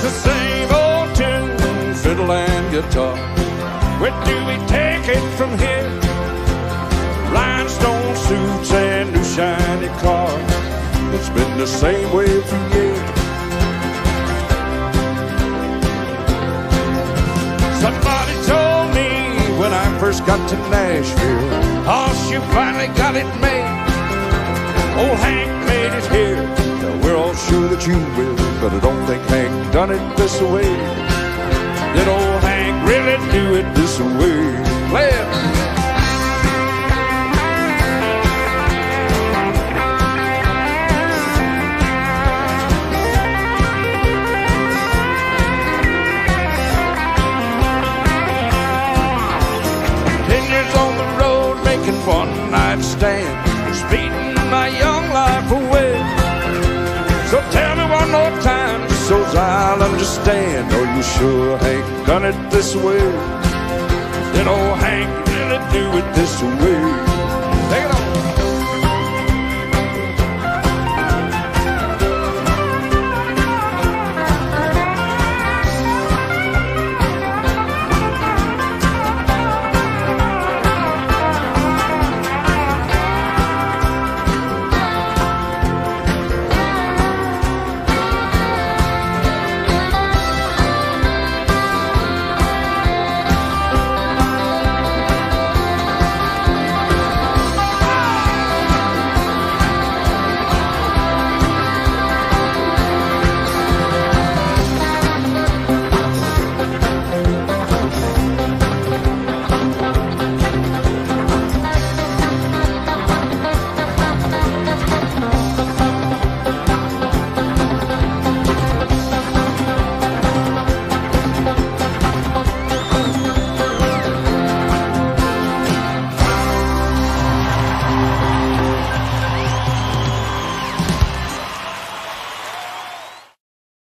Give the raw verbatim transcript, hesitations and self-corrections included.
the same old tune, fiddle and guitar. Where do we take it from here? Rhinestone suits and new shiny cars. It's been the same way for years. Somebody told me when I first got to Nashville, oh, you finally got it made. Old Hank made it here. Now we're all sure that you will, but I don't think Hank done it this way. Did old Hank really do it this way? Play it. One night stand, speeding my young life away. So tell me one more time, so I'll understand. Are you sure Hank done it this way? Did old Hank really do it this way?